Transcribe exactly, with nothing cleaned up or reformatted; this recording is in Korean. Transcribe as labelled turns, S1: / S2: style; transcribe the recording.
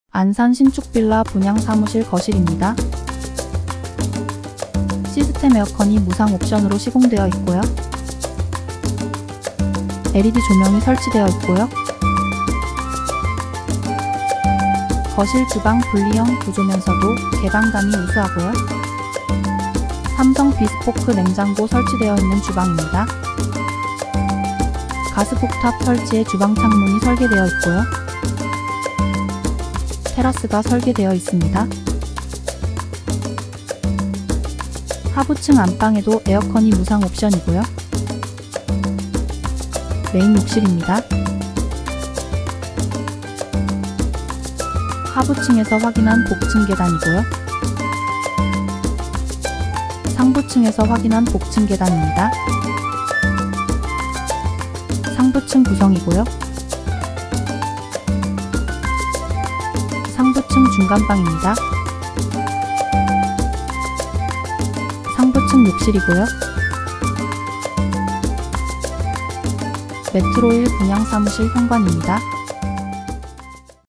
S1: 안산 신축빌라 분양 사무실 거실입니다. 시스템 에어컨이 무상 옵션으로 시공되어 있고요. 엘이디 조명이 설치되어 있고요. 거실 주방 분리형 구조면서도 개방감이 우수하고요. 삼성 비스포크 냉장고 설치되어 있는 주방입니다. 가스쿡탑 설치에 주방 창문이 설계되어 있고요. 테라스가 설계되어 있습니다. 하부층 안방에도 에어컨이 무상 옵션이고요. 메인 욕실입니다. 하부층에서 확인한 복층 계단이고요. 상부층에서 확인한 복층 계단입니다. 상부층 구성이고요. 상부층 중간방입니다. 상부층 욕실이고요. 메트로일 분양 사무실 현관입니다.